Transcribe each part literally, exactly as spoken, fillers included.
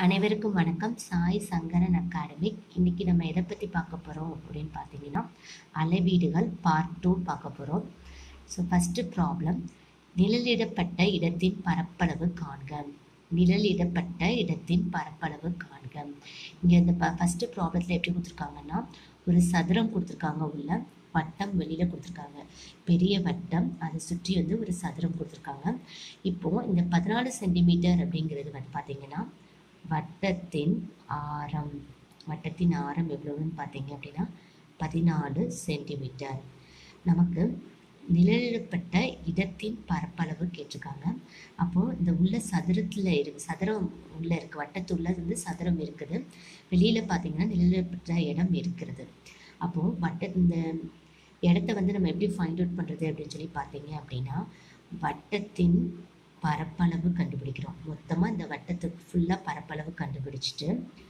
அனைவருக்கும் வணக்கம். சாய் சங்கரன் அகாடமிக். இன்னைக்கு நம்ம எதை பற்றி பார்க்க போகிறோம் அப்படின்னு பார்த்தீங்கன்னா, அளவீடுகள் பார்ட் டூ பார்க்க போகிறோம். ஸோ ஃபஸ்ட்டு ப்ராப்ளம், நிழலிடப்பட்ட இடத்தின் பரப்பளவு காண்க. நிழலிடப்பட்ட இடத்தின் பரப்பளவு காண்க. இங்கே இந்த ப ஃபஸ்ட்டு ப்ராப்ளத்தில் எப்படி கொடுத்துருக்காங்கன்னா, ஒரு சதுரம் கொடுத்துருக்காங்க, உள்ள வட்டம் வெளியில் கொடுத்துருக்காங்க, பெரிய வட்டம், அதை சுற்றி வந்து ஒரு சதுரம் கொடுத்துருக்காங்க. இப்போது இந்த பதினாலு சென்டிமீட்டர் அப்படிங்கிறது வந்து பார்த்தீங்கன்னா வட்டத்தின் ஆரம். வட்டத்தின் ஆரம் எவ்வளவுன்னு பார்த்தீங்க அப்படின்னா பதினாலு சென்டிமீட்டர். நமக்கு நிழலிடப்பட்ட இடத்தின் பரப்பளவு கேட்டிருக்காங்க. அப்போது இந்த உள்ள சதுரத்தில் இருக்கு, சதுரம் உள்ள இருக்கு, வட்டத்துள்ள வந்து சதுரம் இருக்குது, வெளியில் பார்த்தீங்கன்னா நிழலிடப்பட்ட இடம் இருக்கிறது. அப்போது வட்ட இந்த இடத்த வந்து நம்ம எப்படி ஃபைண்ட் அவுட் பண்ணுறது அப்படின்னு சொல்லி பார்த்தீங்க அப்படின்னா, வட்டத்தின் பரப்பளவு கண்டுபிடிக்கிறோம். மொத்தமாக இந்த வட்டத்துக்கு ஃபுல்லாக பரப்பளவு கண்டுபிடிச்சிட்டு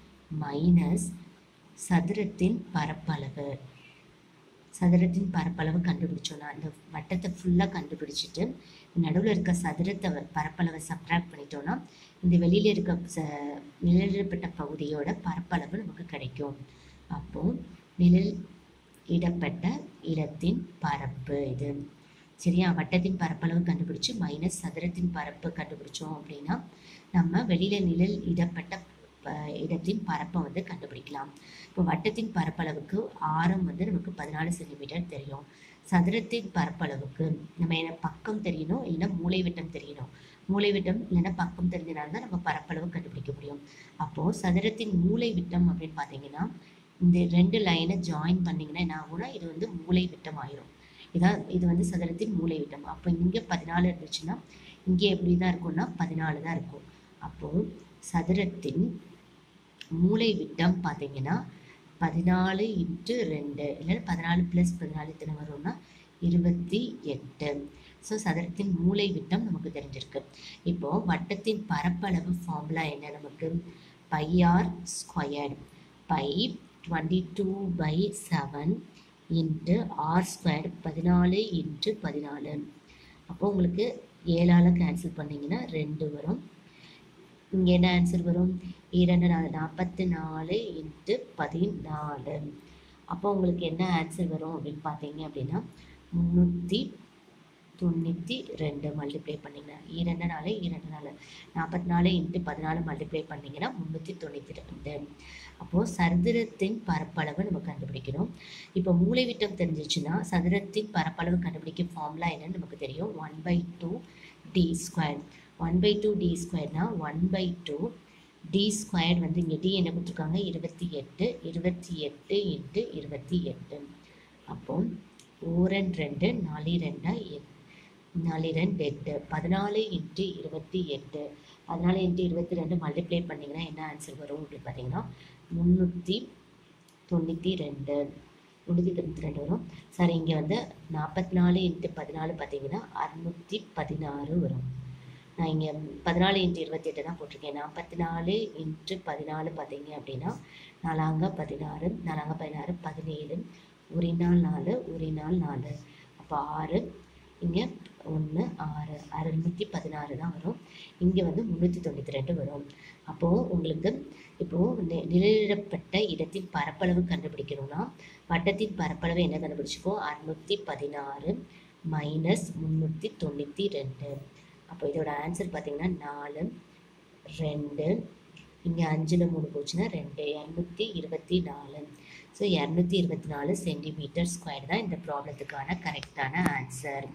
மைனஸ் சதுரத்தின் பரப்பளவு. சதுரத்தின் பரப்பளவு கண்டுபிடிச்சோன்னா இந்த வட்டத்தை ஃபுல்லாக கண்டுபிடிச்சிட்டு நடுவில் இருக்க சதுரத்தை பரப்பளவை சப்ட்ராக்ட் பண்ணிட்டோன்னா இந்த வெளியில் இருக்க ச நிழலிடப்பட்ட பகுதியோட பரப்பளவு நமக்கு கிடைக்கும். அப்போது நிழல் இடப்பட்ட இடத்தின் பரப்பு இது. சரியா? வட்டத்தின் பரப்பளவு கண்டுபிடிச்சு மைனஸ் சதுரத்தின் பரப்பு கண்டுபிடிச்சோம் அப்படின்னா நம்ம வெளியில் நிழல் இடப்பட்ட இடத்தின் பரப்பை வந்து கண்டுபிடிக்கலாம். இப்போ வட்டத்தின் பரப்பளவுக்கு ஆரம் வந்து நமக்கு பதினாலு சென்டிமீட்டர் தெரியும். சதுரத்தின் பரப்பளவுக்கு நம்ம என்ன பக்கம் தெரியணும், இல்லைன்னா மூளை விட்டம் தெரியணும். மூளை விட்டம் இல்லைன்னா பக்கம் தெரிஞ்சனால்தான் நம்ம பரப்பளவு கண்டுபிடிக்க முடியும். அப்போது சதுரத்தின் மூளை விட்டம் அப்படின்னு பார்த்தீங்கன்னா இந்த ரெண்டு லைனை ஜாயின் பண்ணிங்கன்னா என்ன ஆகும்னா இது வந்து மூளை விட்டம் ஆயிரும். இதான் இது வந்து சதுரத்தின் மூளை விட்டம். அப்போ இங்கே பதினாலு இருந்துச்சுன்னா இங்கே எப்படி தான் இருக்கும்னா பதினாலு தான் இருக்கும். அப்போது சதுரத்தின் மூளை விட்டம் பார்த்தீங்கன்னா பதினாலு இன்ட்டு ரெண்டு இல்லைன்னா பதினாலு ப்ளஸ் பதினாலு எத்தனை வரும்னா இருபத்தி எட்டு. ஸோ சதுரத்தின் மூளை விட்டம் நமக்கு தெரிஞ்சிருக்கு. இப்போது வட்டத்தின் பரப்பளவு ஃபார்முலா என்ன நமக்கு? Pi r squared pi twenty two by seven into r square பதினாலு இன்ட்டு பதினாலு. அப்போ உங்களுக்கு ஏழால் கேன்சல் பண்ணிங்கன்னா ரெண்டு வரும். இங்கே என்ன ஆன்சர் வரும்? இரண்டு நாலு நாற்பத்தி நாலு இன்ட்டு பதினாலு. அப்போ உங்களுக்கு என்ன ஆன்சர் வரும் அப்படின்னு பார்த்தீங்க அப்படின்னா முந்நூற்றி தொண்ணூற்றி ரெண்டு மல்டிப்ளை பண்ணிங்கன்னா இரண்டு நாலு இரண்டு நாலு நாற்பத்தி நாலு இன்ட்டு பதினாலு மல்டிப்ளை பண்ணிங்கன்னா முந்நூற்றி தொண்ணூற்றி ரெண்டு. அப்போது சதுரத்தின் பரப்பளவு நம்ம கண்டுபிடிக்கணும். இப்போ மூளை விட்டம் தெரிஞ்சிச்சுன்னா சதுரத்தின் பரப்பளவு கண்டுபிடிக்க ஃபார்முலா என்னன்னு நமக்கு தெரியும். One by two t square. One by two t ஸ்கொயர்னா one by two t square வந்து இங்கே டி என்ன கொடுத்துருக்காங்க? இருபத்தி எட்டு. இருபத்தி எட்டு இன்ட்டு இருபத்தி எட்டு. அப்போது ஓரன் ரெண்டு நாலு ரெண்டா எட்டு நாலு ரெண்டு எட்டு. பதினாலு இன்ட்டு இருபத்தி எட்டு. பதினாலு இன்ட்டு இருபத்தி ரெண்டு மல்டிப்ளை பண்ணிங்கன்னா என்ன ஆன்சர் வரும் அப்படின்னு பார்த்தீங்கன்னா முந்நூற்றி தொண்ணூற்றி ரெண்டு முந்நூற்றி தொண்ணூற்றி ரெண்டு வரும். சரி, இங்கே வந்து நாற்பத்தி நாலு இன்ட்டு பதினாலு பார்த்தீங்கன்னா அறுநூற்றி பதினாறு வரும். நான் இங்கே பதினாலு இன்ட்டு இருபத்தி எட்டு தான் போட்டிருக்கேன். நாற்பத்தி நாலு இன்ட்டு பதினாலு பார்த்தீங்க அப்படின்னா நாலாங்க பதினாறு நாலாங்க பதினாறு பதினேழு. ஒரு நாள் நாலு ஒரு நாள் நாலு. அப்போ ஆறு, இங்கே ஒன்று ஆறு, அறுநூற்றி பதினாறு தான் வரும். இங்கே வந்து முந்நூற்றி தொண்ணூற்றி ரெண்டு வரும். அப்போது உங்களுக்கு இப்போது நி நிழலிடப்பட்ட இடத்தின் பரப்பளவு கண்டுபிடிக்கணும்னா வட்டத்தின் பரப்பளவு என்ன கண்டுபிடிச்சிக்கோ? அறுநூற்றி பதினாறு மைனஸ் முந்நூற்றி தொண்ணூற்றி ரெண்டு. அப்போ இதோட ஆன்சர் பார்த்தீங்கன்னா நாலு ரெண்டு, இங்கே அஞ்சில் மூணு போச்சுன்னா ரெண்டு, இரநூத்தி இருபத்தி நாலு. ஸோ இரநூத்தி இருபத்தி நாலு சென்டிமீட்டர் ஸ்கொயர் தான் இந்த ப்ராப்ளத்துக்கான கரெக்டான ஆன்சர்.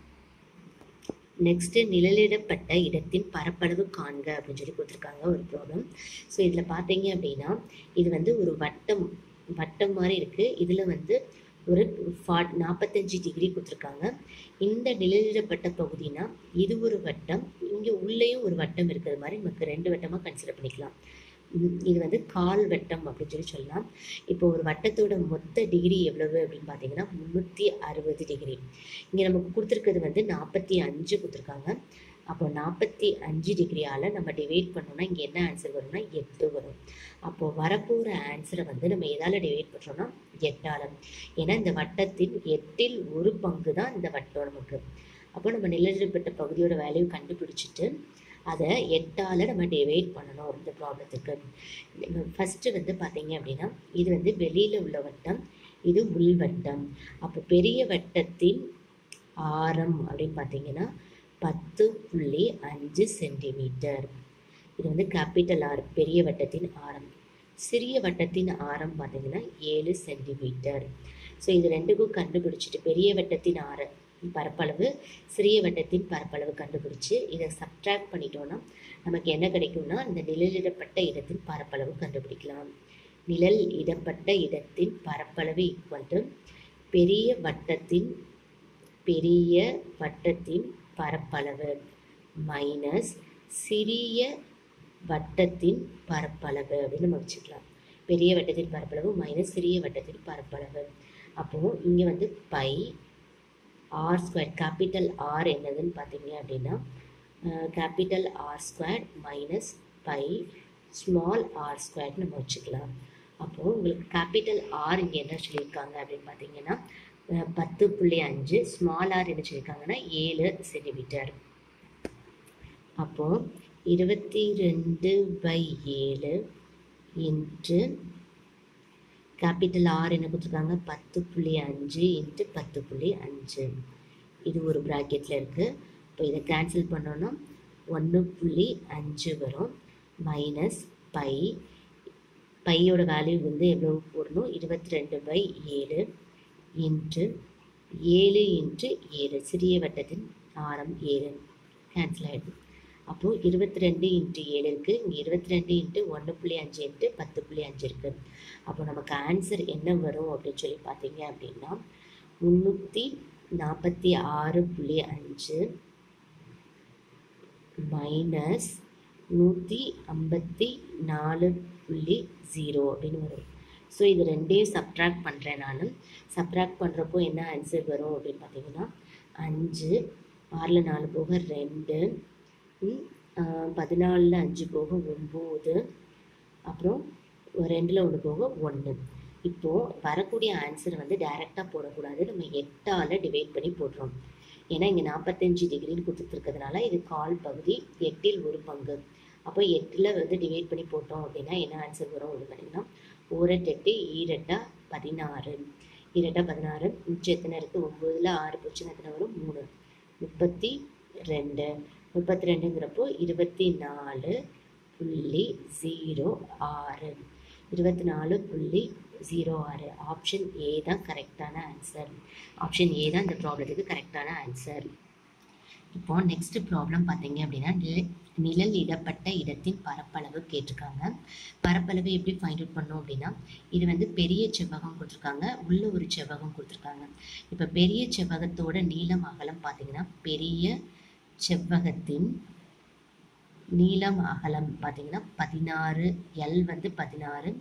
நெக்ஸ்ட்டு நிழலிடப்பட்ட இடத்தின் பரப்பளவு காண்க அப்படின்னு சொல்லி கொடுத்துருக்காங்க ஒரு ப்ராப்ளம். ஸோ இதில் பார்த்தீங்க அப்படின்னா இது வந்து ஒரு வட்டம் வட்டம் மாதிரி இருக்குது. இதில் வந்து ஒரு ஃபார்ட் நாற்பத்தஞ்சு டிகிரி கொடுத்துருக்காங்க. இந்த நிழலிடப்பட்ட பகுதினா இது ஒரு வட்டம், இங்கே உள்ளேயும் ஒரு வட்டம் இருக்கிறது மாதிரி நமக்கு ரெண்டு வட்டமாக கன்சிடர் பண்ணிக்கலாம். இது வந்து கால் வட்டம் அப்படின்னு சொல்லி சொல்லலாம். இப்போ ஒரு வட்டத்தோட மொத்த டிகிரி எவ்வளவு அப்படின்னு பார்த்தீங்கன்னா முந்நூற்றி அறுபது டிகிரி. இங்கே நமக்கு கொடுத்துருக்கிறது வந்து நாற்பத்தி அஞ்சு கொடுத்துருக்காங்க. அப்போ நாற்பத்தி அஞ்சு டிகிரியால் நம்ம டிவைட் பண்ணோம்னா இங்கே என்ன ஆன்சர் வரும்னா எட்டு வரும். அப்போது வரப்போகிற ஆன்சரை வந்து நம்ம எதால் டிவைட் பண்ணுறோம்னா எட்டால். ஏன்னா இந்த வட்டத்தின் எட்டில் ஒரு பங்கு தான் இந்த வட்டம் நமக்கு. அப்போ நம்ம நிழலிடப்பட்ட பகுதியோட வேல்யூ கண்டுபிடிச்சிட்டு அதை எட்டால் நம்ம டிவைட் பண்ணணும் இந்த ப்ராப்ளத்துக்கு. ஃபஸ்ட்டு வந்து பார்த்தீங்க அப்படின்னா இது வந்து வெளியில் உள்ள வட்டம், இது உள்வட்டம். அப்போ பெரிய வட்டத்தின் ஆரம் அப்படின்னு பார்த்தீங்கன்னா பத்து புள்ளி அஞ்சு சென்டிமீட்டர். இது வந்து கேபிட்டல் ஆர், பெரிய வட்டத்தின் ஆரம். சிறிய வட்டத்தின் ஆரம் பார்த்தீங்கன்னா ஏழு சென்டிமீட்டர். ஸோ இது ரெண்டுக்கும் கண்டுபிடிச்சிட்டு பெரிய வட்டத்தின் ஆர பரப்பளவு, சிறிய வட்டத்தின் பரப்பளவு கண்டுபிடிச்சி இதை சப்ட்ராக்ட் பண்ணிட்டோன்னா நமக்கு என்ன கிடைக்கும்னா இந்த நிழலிடப்பட்ட இடத்தின் பரப்பளவு கண்டுபிடிக்கலாம். நிழல் இடப்பட்ட இடத்தின் பரப்பளவு ஈக்குவல் டு பெரிய வட்டத்தின் பெரிய வட்டத்தின் பரப்பளவு மைனஸ் சிறிய வட்டத்தின் பரப்பளவு அப்படின்னு நம்ம வச்சுக்கலாம். பெரிய வட்டத்தின் பரப்பளவு மைனஸ் சிறிய வட்டத்தின் பரப்பளவு. அப்போது இங்கே வந்து pi r square, capital r என்னதுன்னு பார்த்தீங்க அப்படின்னா capital r square minus pi small r ஸ்கொயர்னு நம்ம வச்சுக்கலாம். அப்போது உங்களுக்கு கேபிட்டல் ஆர் இங்கே என்ன சொல்லியிருக்காங்க அப்படின்னு பார்த்தீங்கன்னா பத்து புள்ளி அஞ்சு, ஸ்மால் ஆர் என்ன சொல்லியிருக்காங்கன்னா ஏழு சென்டிமீட்டர். அப்போது இருபத்தி ரெண்டு பை ஏழு இன்ட்டு கேபிட்டல் ஆர் என்ன கொடுத்துருக்காங்க பத்து புள்ளி அஞ்சு இன்ட்டு பத்து புள்ளி அஞ்சு. இது ஒரு ப்ராக்கெட்டில் இருக்குது. இப்போ இதை கேன்சல் பண்ணோன்னா ஒன்று புள்ளி அஞ்சு வரும் மைனஸ் பை, பையோட வேல்யூ வந்து எவ்வளோ போடணும் இருபத்தி ரெண்டு பை ஏழு இன்ட்டு ஏழு இன்ட்டு ஏழு, சிறிய வட்டத்தின் ஆரம் ஏழு கேன்சல் ஆகிடுது. அப்போது இருபத்தி ரெண்டு இன்ட்டு ஏழு இருக்குது, இங்கே இருபத்தி ரெண்டு இன்ட்டு ஒன்று புள்ளி அஞ்சு இன்ட்டு பத்து புள்ளி அஞ்சு இருக்குது. அப்போ நமக்கு ஆன்சர் என்ன வரும் அப்படின்னு சொல்லி பார்த்தீங்க அப்படின்னா முந்நூற்றி நாற்பத்தி ஆறு புள்ளி அஞ்சு மைனஸ் நூற்றி ஐம்பத்தி நாலு புள்ளி ஜீரோ அப்படின்னு வரும். ஸோ இது ரெண்டையும் சப்ட்ராக்ட் பண்ணுறேன். நான் சப்ட்ராக்ட் பண்ணுறப்போ என்ன ஆன்சர் வரும் அப்படின்னு பார்த்தீங்கன்னா அஞ்சு, ஆறில் நாலு போக ரெண்டு, பதினாலில் அஞ்சு போக ஒம்பது, அப்புறம் ரெண்டில் ஒன்று போக ஒன்று. இப்போது வரக்கூடிய ஆன்சர் வந்து டைரெக்டாக போடக்கூடாது, நம்ம எட்டால் டிவைட் பண்ணி போடுறோம். ஏன்னா இங்கே நாற்பத்தஞ்சு டிகிரின்னு கொடுத்துருக்கிறதுனால இது கால் பகுதி, எட்டில் ஒரு பங்கு. அப்போ எட்டில் வந்து டிவைட் பண்ணி போட்டோம் அப்படின்னா என்ன ஆன்சர் வரும் அப்படின்னு பார்த்தீங்கன்னா ஓரெட்டு எட்டு ஈரெட்டா பதினாறு, ஈரெட்டா பதினாறு, மிச்சம் எத்தனை இருக்குது ஒம்பதில் ஆறு போச்சுன்னா எத்தனை வரும் மூணு, முப்பத்தி ரெண்டு. முப்பத்தி ரெண்டுங்கிறப்போ இருபத்தி நாலு புள்ளி ஜீரோ ஆறு, இருபத்தி நாலு புள்ளி ஜீரோ ஆறு. ஆப்ஷன் ஏ தான் கரெக்டான ஆன்சர். ஆப்ஷன் ஏ தான் இந்த ப்ராப்ளத்துக்கு கரெக்டான ஆன்சர். இப்போ நெக்ஸ்ட் ப்ராப்ளம் பார்த்தீங்க அப்படின்னா நிழல் இடப்பட்ட இடத்தின் பரப்பளவு கேட்டிருக்காங்க. பரப்பளவு எப்படி ஃபைண்ட் அவுட் பண்ணோம் அப்படின்னா இது வந்து பெரிய செவ்வகம் கொடுத்துருக்காங்க, உள்ள ஒரு செவ்வகம் கொடுத்துருக்காங்க. இப்போ பெரிய செவ்வகத்தோட நீளம் அகலம் பார்த்தீங்கன்னா பெரிய செவ்வகத்தின் நீளம் அகலம் பார்த்தீங்கன்னா பதினாறு, எல் வந்து பதினாறு,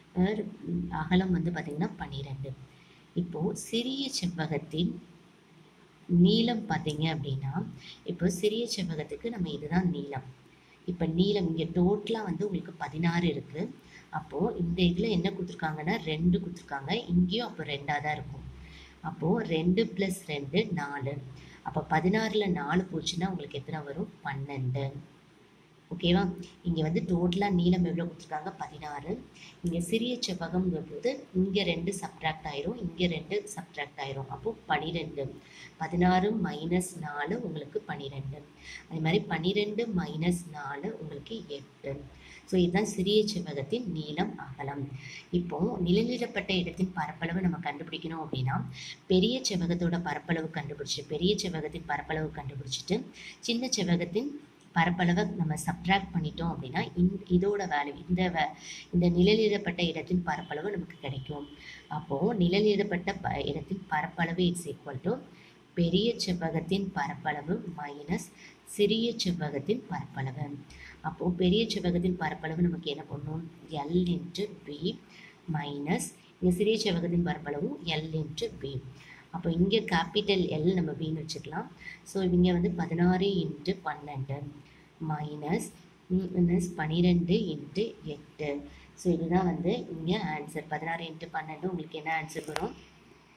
அகலம் வந்து பார்த்தீங்கன்னா பன்னிரெண்டு. இப்போது சிறிய செவ்வகத்தின் நீளம் பார்த்தீங்க அப்படின்னா இப்போ சிறிய செவ்வகத்துக்கு நம்ம இதுதான் நீளம். இப்போ நீளம் இங்கே டோட்டலாக வந்து உங்களுக்கு பதினாறு இருக்குது. அப்போது இந்த இதில் என்ன கொடுத்துருக்காங்கன்னா ரெண்டு கொடுத்துருக்காங்க, இங்கேயும் அப்போ ரெண்டாக தான் இருக்கும். அப்போது ரெண்டு ப்ளஸ் ரெண்டு நாலு, அப்போ பதினாறில் நாலு போச்சுன்னா உங்களுக்கு எத்தனை வரும் பன்னெண்டு. ஓகேவா? இங்கே வந்து டோட்டலாக நீளம் எவ்வளோ கொடுத்துருக்காங்க பதினாறு. இங்கே சிறிய செவ்வகம்ங்கிற போது இங்கே ரெண்டு சப்ட்ராக்ட் ஆயிரும், இங்கே ரெண்டு சப்ட்ராக்ட் ஆயிரும். அப்போது பன்னிரெண்டு, பதினாறு மைனஸ் நாலு உங்களுக்கு பன்னிரெண்டு. அதே மாதிரி பன்னிரெண்டு மைனஸ் நாலு உங்களுக்கு எட்டு. ஸோ இதுதான் சிறிய செவ்வகத்தின் நீளம் அகலம். இப்போது நிழலிடப்பட்ட இடத்தின் பரப்பளவு நம்ம கண்டுபிடிக்கணும் அப்படின்னா பெரிய செவ்வகத்தோட பரப்பளவு கண்டுபிடிச்சி பெரிய செவ்வகத்தின் பரப்பளவு கண்டுபிடிச்சிட்டு சின்ன செவ்வகத்தின் பரப்பளவை நம்ம சப்ட்ராக்ட் பண்ணிட்டோம் அப்படின்னா இந் இதோட வேல்யூ இந்த வே இந்த நிழலிடப்பட்ட இடத்தின் பரப்பளவு நமக்கு கிடைக்கும். அப்போது நிழலிடப்பட்ட ப இடத்தின் பரப்பளவு இட்ஸ் ஈக்குவல் டு பெரிய செவ்வகத்தின் பரப்பளவு மைனஸ் சிறிய செவ்வகத்தின் பரப்பளவு. அப்போது பெரிய செவ்வகத்தின் பரப்பளவு நமக்கு என்ன பண்ணணும் எல் இன்ட்டு பி மைனஸ் இங்கே சிறிய செவ்வகத்தின் பரப்பளவும் எல் இன்ட்டு பி. அப்போ இங்கே கேபிட்டல் எல் நம்ம பின்னு வச்சுக்கலாம். ஸோ இங்கே வந்து பதினாறு இன்ட்டு பன்னெண்டு மைனஸ் மைனஸ் பன்னிரெண்டு இன்ட்டு எட்டு. ஸோ இதுதான் வந்து இங்கே ஆன்சர். பதினாறு இன்ட்டு பன்னெண்டு உங்களுக்கு என்ன ஆன்சர் வரும்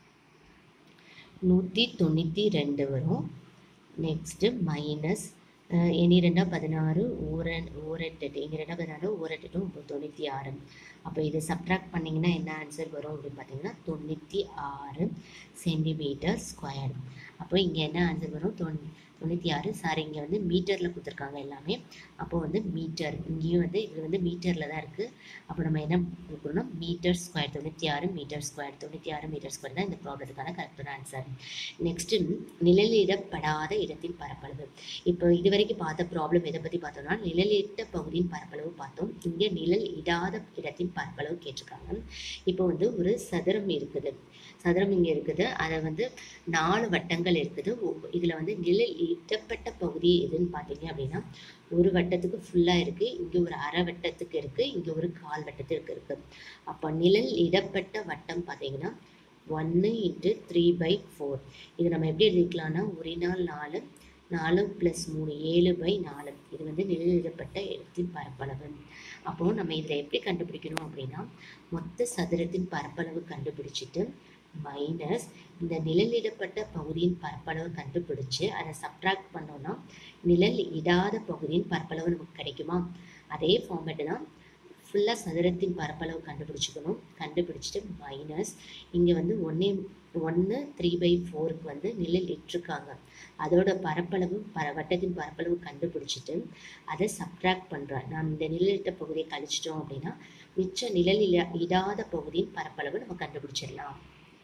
நூற்றி தொண்ணூற்றி ரெண்டு வரும். நெக்ஸ்ட்டு மைனஸ் இனி ரெண்டா பதினாறு ஊரன் ஊரெட்டு இங்கே ரெண்டா பதினாறு ஊரெட்டு ஒம்பது தொண்ணூற்றி ஆறு. அப்போ இதை சப்ட்ராக்ட் பண்ணிங்கன்னா என்ன ஆன்சர் வரும் அப்படின்னு பார்த்தீங்கன்னா தொண்ணூற்றி ஆறு சென்டிமீட்டர் ஸ்கொயர். அப்போ இங்கே என்ன ஆன்சர் வரும் தொண் தொண்ணூற்றி ஆறு சாரி இங்கே வந்து மீட்டரில் கொடுத்துருக்காங்க எல்லாமே. அப்போ வந்து மீட்டர் இங்கேயும் வந்து இது வந்து மீட்டரில் தான் இருக்குது. அப்போ நம்ம என்ன கொடுக்கணும்னா மீட்டர் ஸ்கொயர் தொண்ணூற்றி ஆறு மீட்டர் ஸ்கொயர் தொண்ணூற்றி ஆறு மீட்டர் ஸ்கொயர் தான் இந்த ப்ராப்ளத்துக்கான கரெக்டான ஆன்சர். நெக்ஸ்ட்டு நிழலிடப்படாத இடத்தின் பரப்பளவு. இப்போ இது வரைக்கும் பார்த்த ப்ராப்ளம் எதை பற்றி பார்த்தோம்னா நிழலிட்ட பகுதியின் பரப்பளவு பார்த்தோம். இங்கே நிழல் இடாத இடத்தின் பரப்பளவு கேட்டிருக்காங்க. இப்போ வந்து ஒரு சதுரம் இருக்குது, சதுரம் இங்கே இருக்குது, அதை வந்து நாலு வட்டங்கள் இருக்குது. இதில் வந்து நிழல் இடப்பட்ட பகுதி எதுன்னு பார்த்தீங்க அப்படின்னா ஒரு வட்டத்துக்கு ஃபுல்லாக இருக்குது, இங்கே ஒரு அரை வட்டத்துக்கு இருக்குது, இங்கே ஒரு கால் வட்டத்துக்கு இருக்குது. அப்போ நிழல் இடப்பட்ட வட்டம் பார்த்தீங்கன்னா ஒன்று இன்ட்டு த்ரீ பை ஃபோர். இது நம்ம எப்படி எழுதிக்கலாம்னா ஒரு நாள் நாலு நாலு ப்ளஸ் மூணு ஏழு பை நாலு. இது வந்து நிழலிடப்பட்ட இடத்தின் பரப்பளவு. அப்போது நம்ம இதில் எப்படி கண்டுபிடிக்கணும் அப்படின்னா மொத்த சதுரத்தின் பரப்பளவு கண்டுபிடிச்சிட்டு மைனஸ் இந்த நிழலிடப்பட்ட பகுதியின் பரப்பளவு கண்டுபிடிச்சு அதை சப்ட்ராக்ட் பண்ணோன்னா நிழல் இடாத பகுதியின் பரப்பளவு நமக்கு கிடைக்குமா. அதே ஃபார்மேட்டு தான் ஃபுல்லாக சதுரத்தின் பரப்பளவு கண்டுபிடிச்சிக்கணும். கண்டுபிடிச்சிட்டு மைனஸ் இங்கே வந்து ஒன்றே ஒன்று த்ரீ பை ஃபோருக்கு வந்து நிழல் இட்டிருக்காங்க, அதோட பரப்பளவு பர வட்டத்தின் பரப்பளவு கண்டுபிடிச்சிட்டு அதை சப்ட்ராக்ட் பண்ணுறேன். நான் இந்த நிழலிட்ட பகுதியை கழிச்சிட்டோம் அப்படின்னா மிச்ச நிழல் இடாத பகுதியின் பரப்பளவு நம்ம கண்டுபிடிச்சிடலாம்.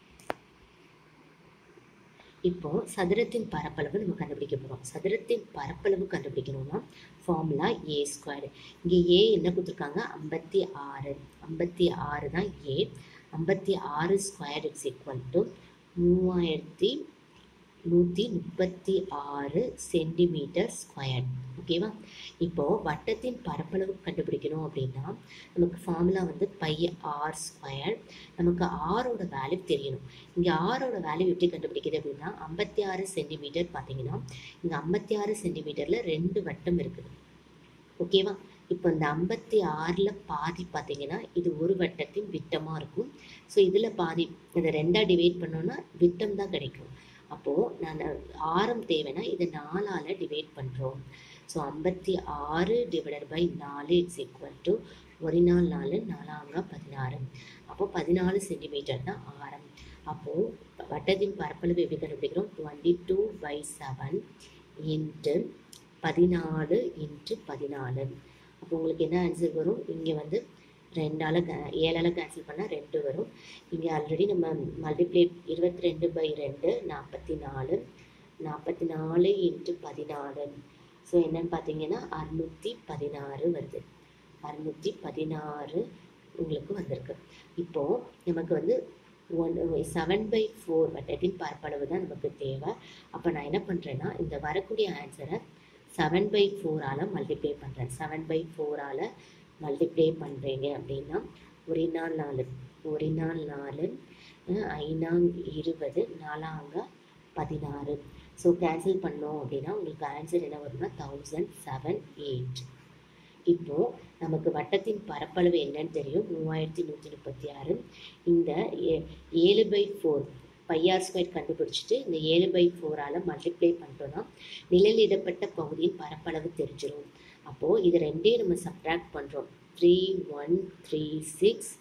இப்போ சதுரத்தின் பரப்பளவு நம்ம கண்டுபிடிக்க போகிறோம். சதுரத்தின் பரப்பளவு கண்டுபிடிக்கணும்னா ஃபார்முலா ஏ ஸ்கொயர். இங்கே ஏ என்ன கொடுத்துருக்காங்க ஐம்பத்தி ஆறு, ஐம்பத்தி ஆறு தான் ஏ. ஐம்பத்தி ஆறு ஸ்கொயர் இட்ஸ் ஈக்குவல் டு மூவாயிரத்தி நூற்றி முப்பத்தி ஆறு சென்டிமீட்டர் ஸ்கொயர். ஓகேவா. இப்போது வட்டத்தின் பரப்பளவு கண்டுபிடிக்கணும் அப்படின்னா நமக்கு ஃபார்முலா வந்து பை ஆர் ஸ்கொயர். நமக்கு ஆரோட வேல்யூ தெரியணும். இங்கே ஆரோட வேல்யூ எப்படி கண்டுபிடிக்குது அப்படின்னா ஐம்பத்தி ஆறு சென்டிமீட்டர் பார்த்தீங்கன்னா இங்கே ஐம்பத்தி ஆறு சென்டிமீட்டரில் ரெண்டு வட்டம் இருக்குது. ஓகேவா. இப்போ இந்த ஐம்பத்தி ஆறில் பாதி பார்த்தீங்கன்னா இது ஒரு வட்டத்தின் விட்டமாக இருக்கும். ஸோ இதில் பாதி இதை ரெண்டாக டிவைட் பண்ணோன்னா விட்டம் தான் கிடைக்கும். அப்போது நான் ஆரம் தேவைன்னா இதை நாலால் டிவைட் பண்ணுறோம். ஸோ ஐம்பத்தி ஆறு டிவைடட் பை நாலு இட்ஸ் ஈக்குவல் டு ஒரு நாள் நாலு நாலாங்க பதினாறு. அப்போது பதினாலு சென்டிமீட்டர் தான் ஆரம். அப்போது வட்டத்தின் பரப்பளவு எப்படி கண்டுபிடிக்கிறோம் twenty two by seven into பதினாலு இன்ட்டு பதினாலு. அப்போ உங்களுக்கு என்ன ஆன்சர் வரும், இங்கே வந்து ரெண்டால் கே ஏழால் கேன்சல் பண்ணால் ரெண்டு வரும். இங்கே ஆல்ரெடி நம்ம மல்டிப்ளை இருபத்தி ரெண்டு பை ரெண்டு நாற்பத்தி நாலு நாற்பத்தி நாலு இன்ட்டு பதினாலு. ஸோ என்னன்னு பார்த்தீங்கன்னா அறுநூற்றி பதினாறு வருது. அறுநூற்றி பதினாறு உங்களுக்கு வந்திருக்கு. இப்போது நமக்கு வந்து ஒன் செவன் பை ஃபோர் வட்டத்தின் பரப்பளவு தான் நமக்கு தேவை. அப்போ நான் என்ன பண்ணுறேன்னா இந்த வரக்கூடிய ஆன்சரை செவன் பை ஃபோரால் மல்டிப்ளை பண்ணுறேன். செவன் பை ஃபோரால் மல்டிப்ளை பண்ணுறீங்க அப்படின்னா ஒரு நாள் நாலு ஒரு நாள் நாலு ஐநாங் இருபது நாலாங்க பதினாறு. ஸோ கேன்சல் பண்ணோம் அப்படின்னா உங்களுக்கு ஆன்சர் என்ன வரும்னா தௌசண்ட் செவன் எயிட். இப்போது நமக்கு வட்டத்தின் பரப்பளவு என்னன்னு தெரியும் மூவாயிரத்தி நூற்றி முப்பத்தி ஆறு. இந்த ஏ ஏழு பை ஃபோர் பையார் ஸ்கொயர் கண்டுபிடிச்சிட்டு இந்த ஏழு பை ஃபோரால் மல்டிப்ளை பண்ணுறோன்னா நிழலிடப்பட்ட பகுதியின் பரப்பளவு தெரிஞ்சிடும். அப்போது இது ரெண்டையும் நம்ம சப்ட்ராக்ட் பண்ணுறோம். Three one three six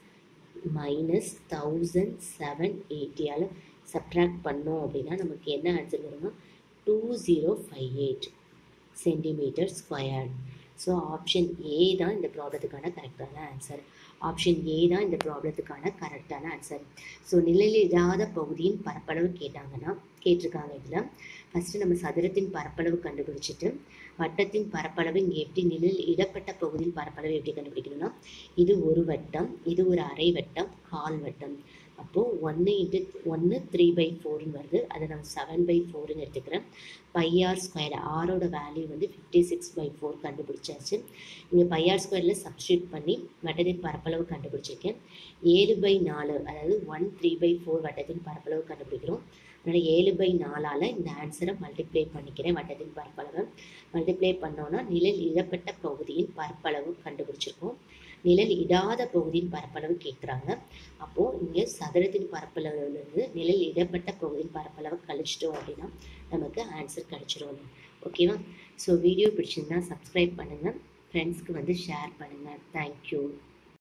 minus thousand seven எயிட்டியால் சப்ட்ராக்ட் பண்ணோம் அப்படின்னா நமக்கு என்ன ஆன்சர் வரும்னா two zero five eight centimetre square. So option A தான் இந்த ப்ராப்ளத்துக்கான கரெக்டான ஆன்சர். ஆப்ஷன் ஏ தான் இந்த ப்ராப்ளத்துக்கான கரெக்டான ஆன்சர். ஸோ நிழலிடாத பகுதியின் பரப்பளவு கேட்டாங்கன்னா கேட்டிருக்காங்க. இதில் ஃபஸ்ட்டு நம்ம சதுரத்தின் பரப்பளவு கண்டுபிடிச்சிட்டு வட்டத்தின் பரப்பளவு இங்கே எப்படி நிழல் இடப்பட்ட பகுதியின் பரப்பளவு எப்படி கண்டுபிடிக்கணும்னா இது ஒரு வட்டம், இது ஒரு அரை வட்டம், கால் வட்டம். அப்போது ஒன்று இன்ட்டு ஒன்று த்ரீ பை ஃபோர்னு வருது. அதை நான் செவன் பை ஃபோர்னு எடுத்துக்கிறேன். பையார் ஸ்கொயர் ஆரோட வேல்யூ வந்து ஃபிஃப்டி சிக்ஸ் பை ஃபோர் கண்டுபிடிச்சாச்சு. இங்கே பையார் ஸ்கொயரில் சப்ஸ்டியூட் பண்ணி வட்டத்தின் பரப்பளவு கண்டுபிடிச்சிருக்கேன். ஏழு பை நாலு அதாவது ஒன் த்ரீ பை ஃபோர் வட்டத்தின் பரப்பளவு கண்டுபிடிக்கிறோம். அதனால் ஏழு பை நாலால் இந்த ஆன்சரை மல்டிப்ளை பண்ணிக்கிறேன். வட்டத்தின் பரப்பளவு மல்டிப்ளை பண்ணோன்னா நிழல் இடப்பட்ட பகுதியின் பரப்பளவு கண்டுபிடிச்சிருக்கோம். நிழல் இடாத பகுதியின் பரப்பளவு கேட்குறாங்க. அப்போது இங்கே சதுரத்தின் பரப்பளவுலேருந்து நிழல் இடப்பட்ட பகுதியின் பரப்பளவு கழிச்சிட்டோம் அப்படின்னா நமக்கு ஆன்சர் கிடைச்சிடும். ஓகேவா? ஸோ வீடியோ பிடிச்சிருந்தா சப்ஸ்கிரைப் பண்ணுங்கள், ஃப்ரெண்ட்ஸ்க்கு வந்து ஷேர் பண்ணுங்கள். தேங்க்யூ.